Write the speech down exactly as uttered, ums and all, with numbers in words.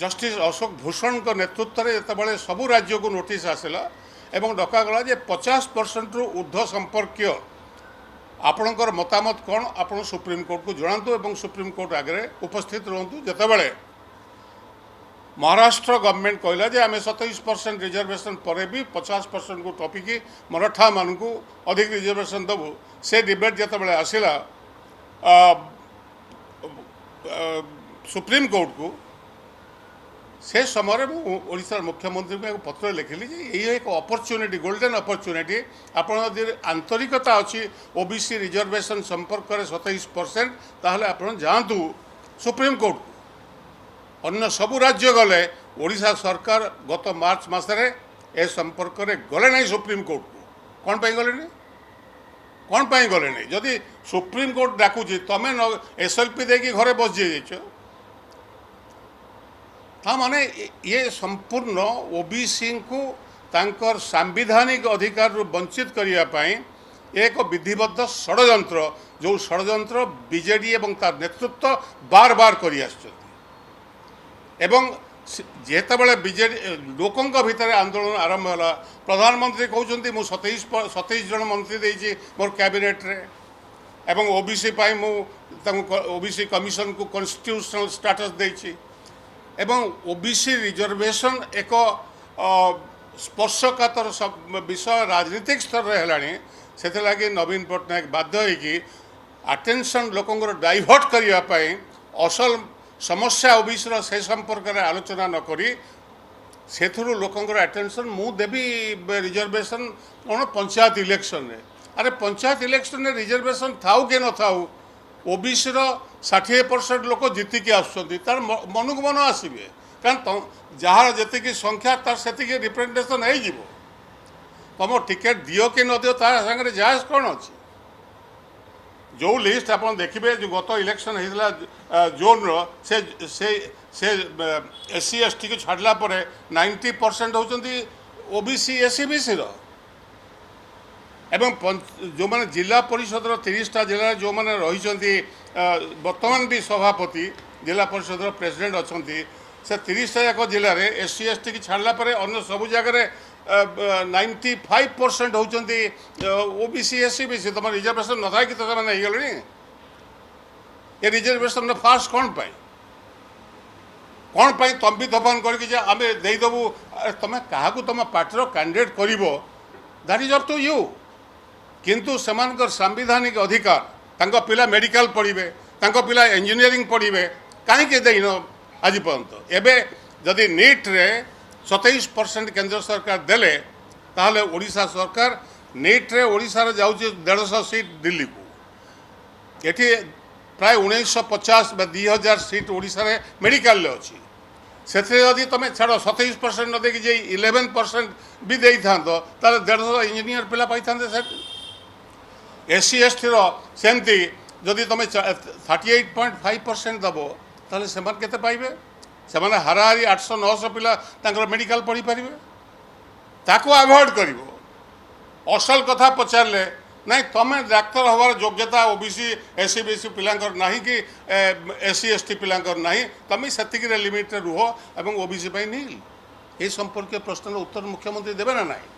Justice Ashok Bhushan को नेतृत्व में जिते सबू राज्य को नोटिस आसला एवं डकागला जे पचास परसेंट रु ऊर्ध्व संपर्क आपणकर मतामत कौन आप सुप्रीमकोर्ट को जनातु और सुप्रीमकोर्ट आगे उपस्थित रुहतु जितेबाला महाराष्ट्र गवर्नमेंट कहला जे आम सतैश परसेंट रिजर्वेशन पर भी पचास परसेंट को टपिकी मराठा मान को अधिक रिजर्वेशन देवु से डिबेट जितेबाला आसला सुप्रीमकोर्ट को से समय ओडिशा मुख्यमंत्री को पत्र लिखिली ये एक अपॉर्चुनिटी गोल्डन अपॉर्चुनिटी आपण आंतरिकता अच्छी ओबीसी रिजर्वेशन संपर्क में सतैश परसेंट ताहले आपण जातु सुप्रीमकोर्ट को अन्य सबू राज्य गले ओडिशा सरकार गत मार्च मसरे ए संपर्क में गले नहीं सुप्रीमकोर्ट को कौन पाई गले नहीं कौन पाई गले नहीं जदि सुप्रीमकोर्ट डाकुची तुम एसएलपी देकी घरे बस जाइए ता माने ये संपूर्ण ओबीसी को तांकर सांविधानिक अधिकार वंचित करने एक विधिबद्ध षड्यंत्र जो षड्यंत्र बीजेडी एवं तार नेतृत्व बार बार कर जेतेबेले बीजेडी लोकों भितर आंदोलन आरंभ है प्रधानमंत्री कहते मुझ सतैश सतैश जन मंत्री देती मोर कैबिनेट रे एवं ओबीसी पाई मु ओबीसी कमिशन को कॉन्स्टिट्यूशनल स्टेटस देती एवं ओबीसी रिजर्वेशन एक स्पर्शकातर विषय राजनीतिक स्तर में है से लगी नवीन पट्टनायक बाध्य होगी अटेंशन लोकंर डाइवर्ट करने असल समस्या ओबीसी से संपर्क में आलोचना न करी से लोकंर अटेंशन मु देवी रिजर्वेशन कौन पंचायत इलेक्शन रे अरे पंचायत इलेक्शन में रिजर्वेशन थाऊ कि न थाऊ ओबीसी षाठी परसेंट लोक जीतिकी आसर मन को मन आसवे कारण जार जी संख्या तार से रिप्रेजेंटेशन हो तुम टिकेट दियो कि न दियो तार सागर जायज कौन अच्छी जो लिस्ट आप देखिए जो गत इलेक्शन होता जोन से से से एससी एसटी को छाड़ला नाइंटी परसेंट होती ओबीसी एससी बीसी एवं जो मैंने जिला परिषद तीसटा जिले जो मैंने रही बर्तमान भी सभापति जिला परिषद प्रेसिडेंट अच्छा से तीसटा जाक जिले में एससी एसटी की छाड़ला अन्य सबू जगह नाइंटी फाइव परसेंट होती ओबीसी एससी बीसी तुम रिजर्वेशन न था कि तो मैंने गले ये रिजर्वेशन फास्ट कौन पाई कौन पाई तुम भी तफान करके आम देदेबू तुम क्या तुम पार्टी कैंडिडेट कर that is up to you किंतु सेमानकर सांविधानिक अधिकार तांको पिला मेडिकल पढ़े तांको पिला इंजीनियरिंग पढ़े कहीं देन आज पर्यंत एबे जदि नीट रे सतैश परसेंट केंद्र सरकार देले ताहले ओडिशा सरकार नीट रे ओडिशा रे जाउची डेढ़ सौ सीट दिल्ली को एठी प्राय उन्नीस पचास दुई हजार सीट ओडिशा रे मेडिकल ले अच्छी से जदि तुम छाड़ सतैश परसेंट न देखी इलेवेन परसेंट भी दे था डेढ़ सौ इंजीनियर पिला पाई था एससी एसटी सेमती जदि तुम thirty eight point five percent दब ताले से केते पाइबे से हाराहारी आठ सौ नौ सौ पिला तांकर मेडिकल पढ़ी पारे ताको अवॉइड कर असल कथा पचारे ना तुम डाक्तर हबार योग्यता ओबीसी एससी बीसी पिलांकर नहीं कि एससी एसटी पिलांकर नहीं तुम से लिमिट रुह और ओबीसी नहीं ये संपर्क प्रश्न उत्तर मुख्यमंत्री देवे ना नहीं।